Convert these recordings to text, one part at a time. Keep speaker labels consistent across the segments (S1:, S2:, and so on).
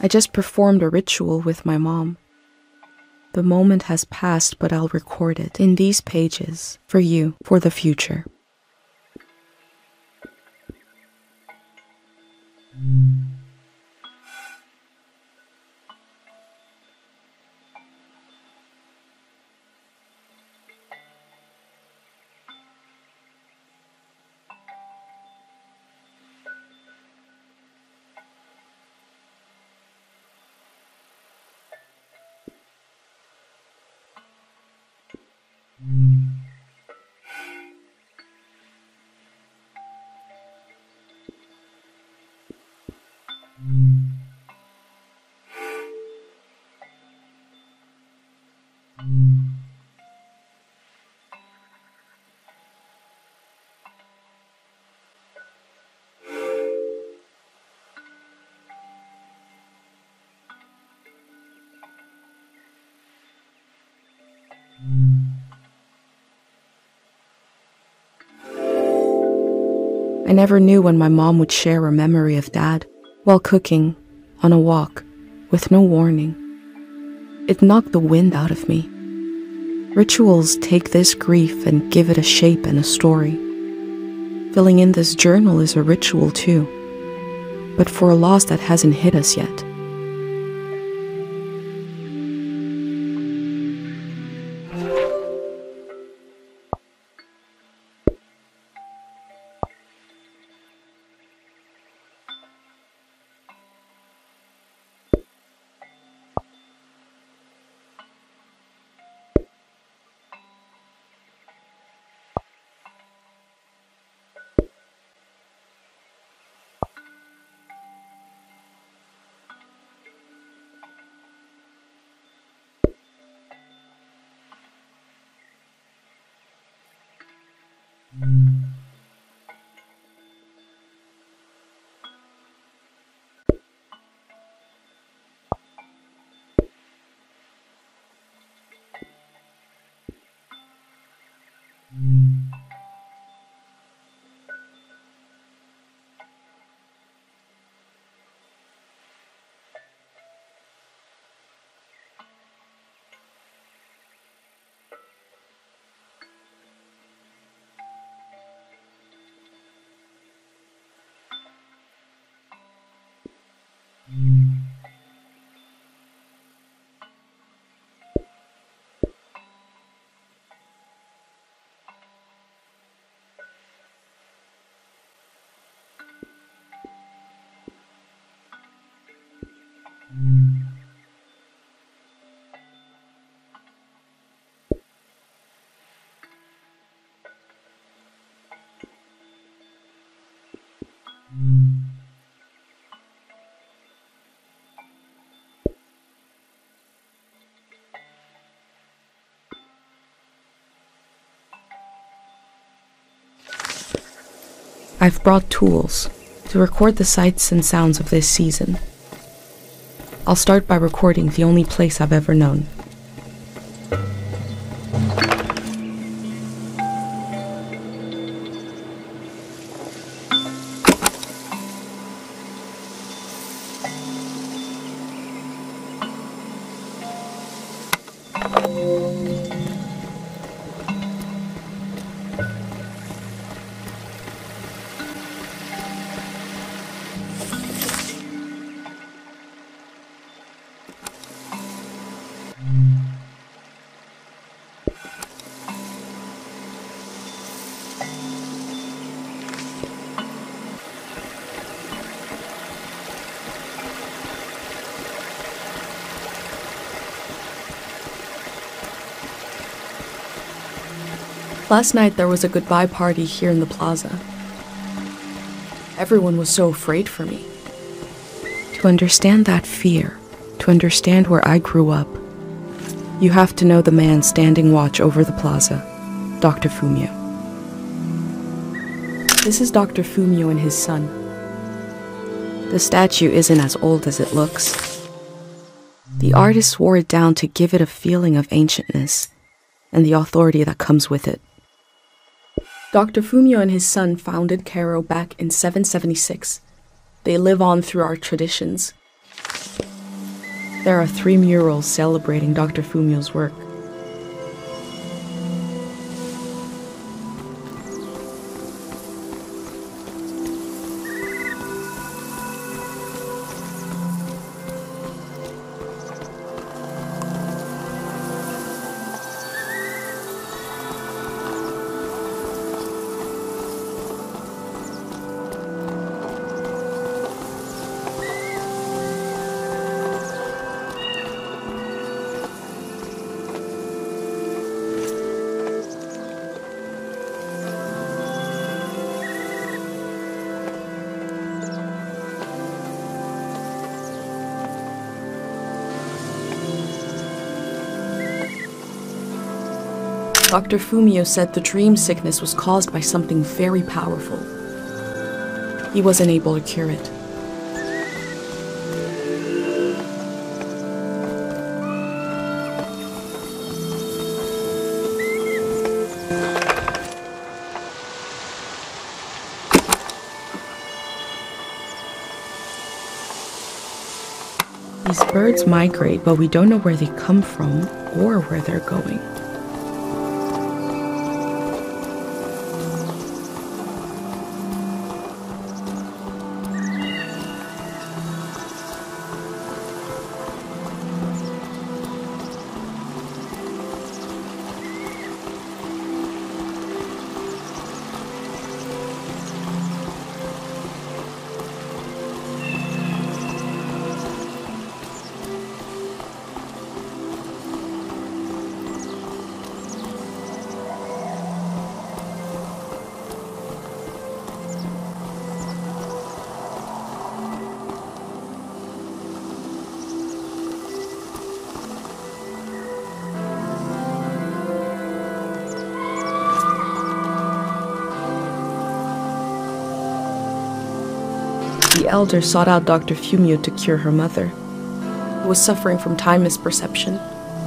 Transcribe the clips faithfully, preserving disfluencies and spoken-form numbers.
S1: I just performed a ritual with my mom. The moment has passed, but I'll record it in these pages for you, for the future. I never knew when my mom would share a memory of Dad while cooking, on a walk, with no warning. It knocked the wind out of me. Rituals take this grief and give it a shape and a story. Filling in this journal is a ritual too, but for a loss that hasn't hit us yet. I've brought tools to record the sights and sounds of this season. I'll start by recording the only place I've ever known. Last night there was a goodbye party here in the plaza. Everyone was so afraid for me. To understand that fear, to understand where I grew up, you have to know the man standing watch over the plaza, Doctor Fumio. This is Doctor Fumio and his son. The statue isn't as old as it looks. The artist wore it down to give it a feeling of ancientness and the authority that comes with it. Doctor Fumio and his son founded Cairo back in seven seventy-six. They live on through our traditions. There are three murals celebrating Doctor Fumio's work. Doctor Fumio said the dream sickness was caused by something very powerful. He wasn't able to cure it. These birds migrate, but we don't know where they come from or where they're going. The elder sought out Doctor Fumio to cure her mother, who was suffering from time misperception.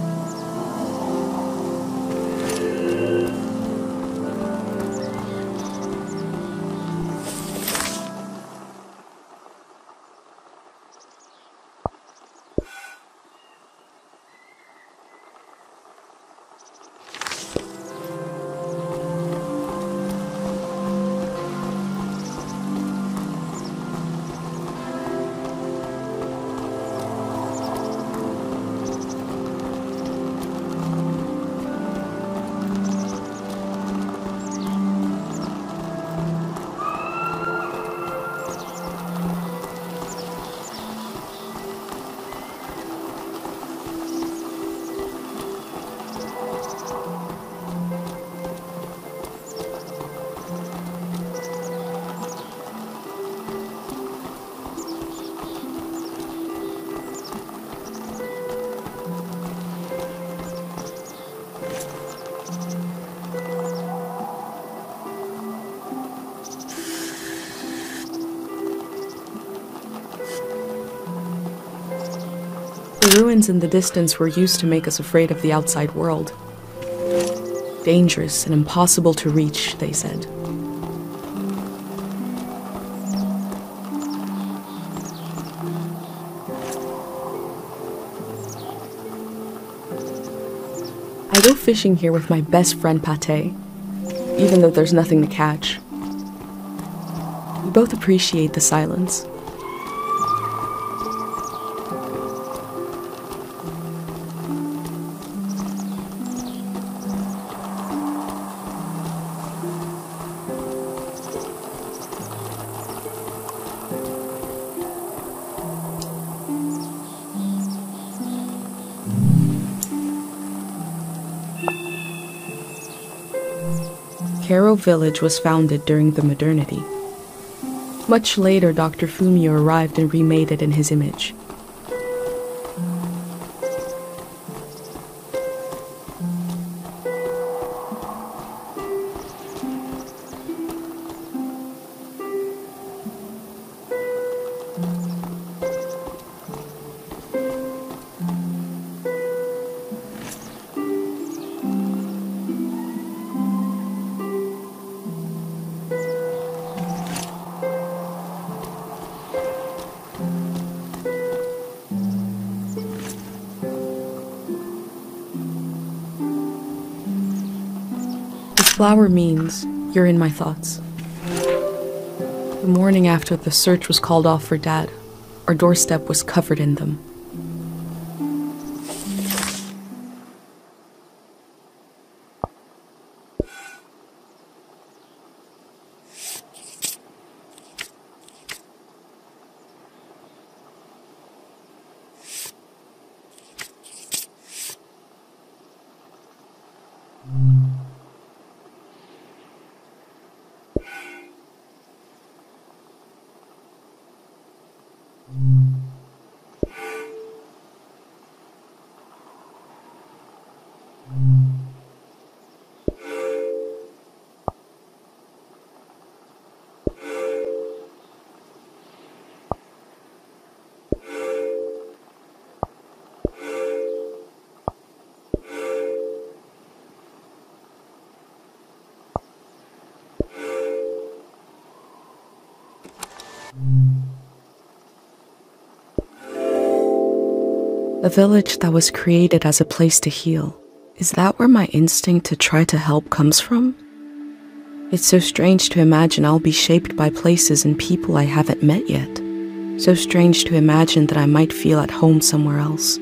S1: The ruins in the distance were used to make us afraid of the outside world. Dangerous and impossible to reach, they said. I go fishing here with my best friend Pate, even though there's nothing to catch. We both appreciate the silence. Kero village was founded during the modernity. Much later, Doctor Fumio arrived and remade it in his image. flower means you're in my thoughts. The morning after the search was called off for Dad, our doorstep was covered in them. A village that was created as a place to heal. Is that where my instinct to try to help comes from? It's so strange to imagine I'll be shaped by places and people I haven't met yet. So strange to imagine that I might feel at home somewhere else.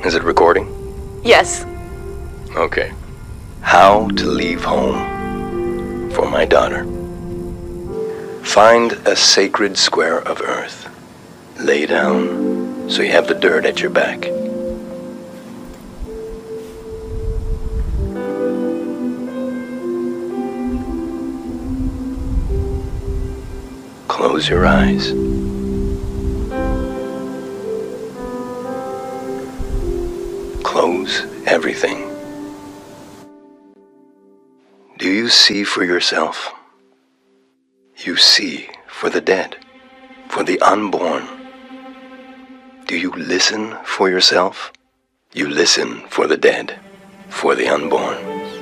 S2: Is it recording?
S1: Yes.
S2: Okay. How to leave home for my daughter. Find a sacred square of earth. Lay down so you have the dirt at your back. Close your eyes. Close everything. Do you see for yourself? You see for the dead, for the unborn. Do you listen for yourself? You listen for the dead, for the unborn.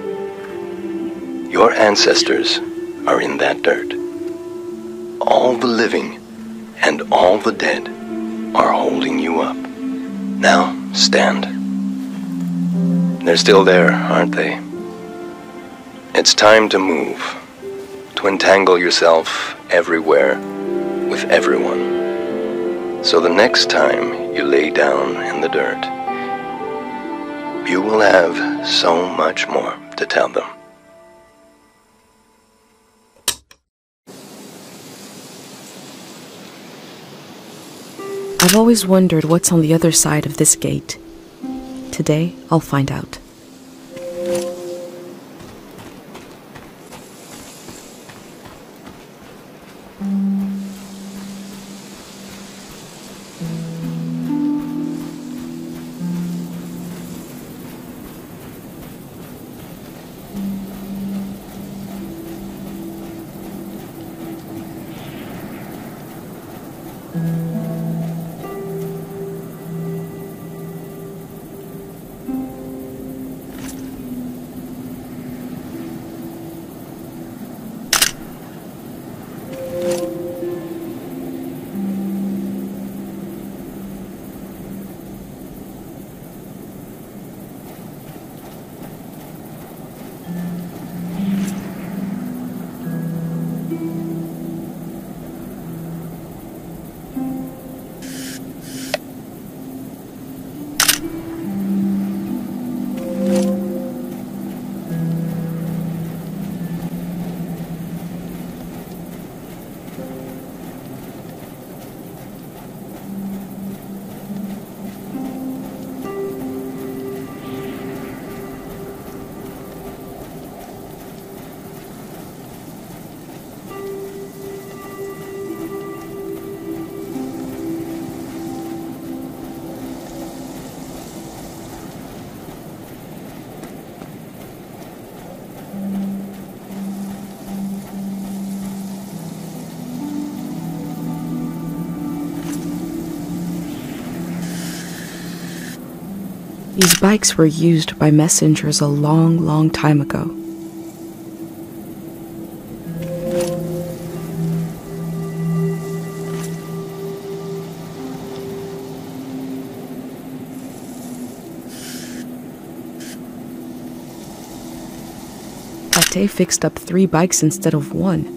S2: Your ancestors are in that dirt. All the living and all the dead are holding you up. Now stand. They're still there, aren't they? It's time to move, to entangle yourself everywhere with everyone. So the next time you lay down in the dirt, you will have so much more to tell them.
S1: I've always wondered what's on the other side of this gate. Today, I'll find out. These bikes were used by messengers a long, long time ago. Pate fixed up three bikes instead of one.